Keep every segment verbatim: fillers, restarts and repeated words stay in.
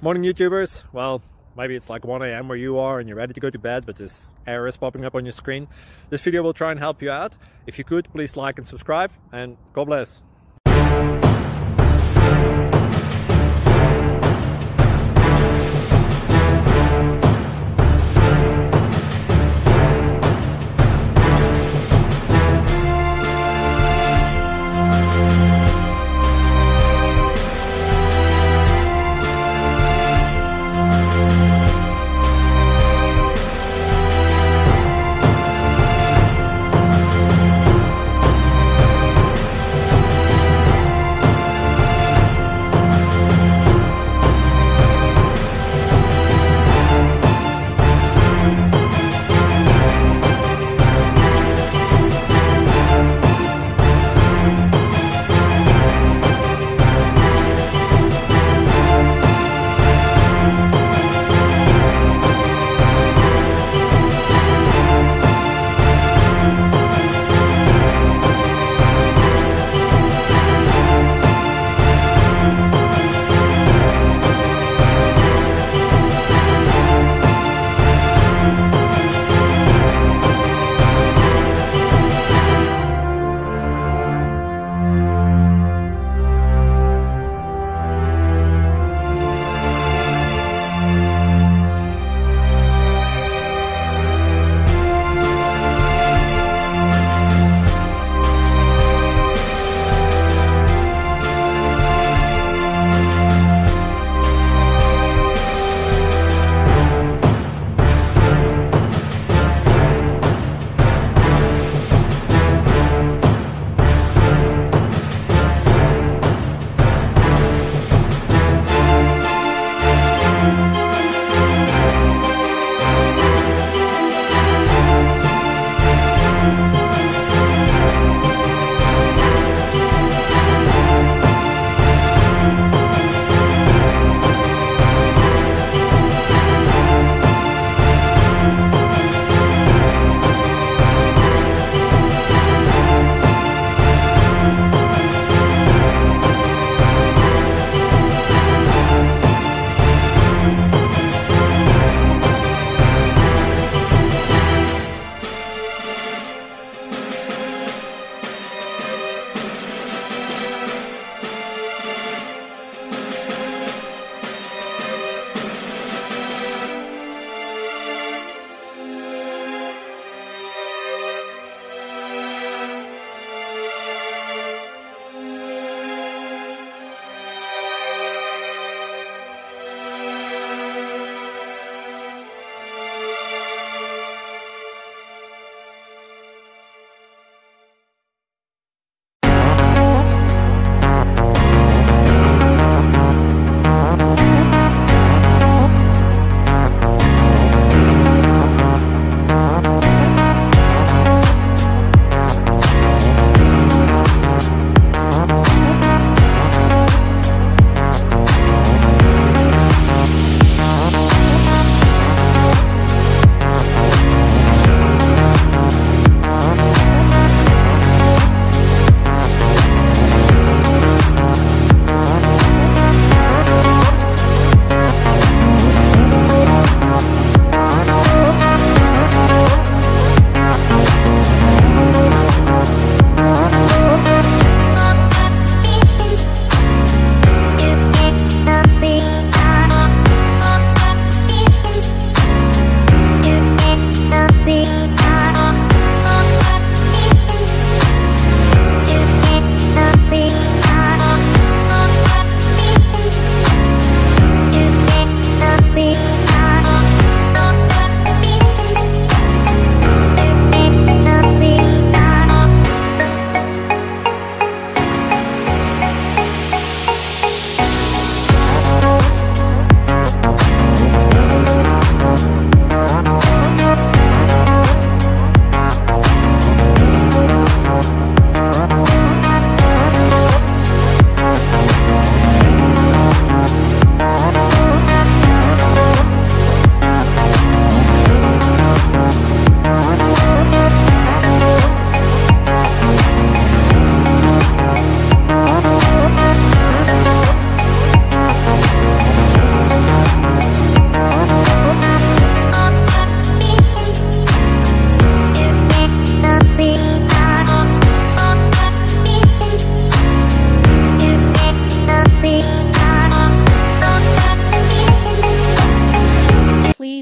Morning YouTubers. Well, maybe it's like one A M where you are and you're ready to go to bed, but this error is popping up on your screen. This video will try and help you out. If you could, please like and subscribe, and God bless.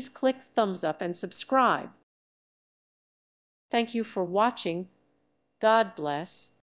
please click thumbs up and subscribe. Thank you for watching. God bless.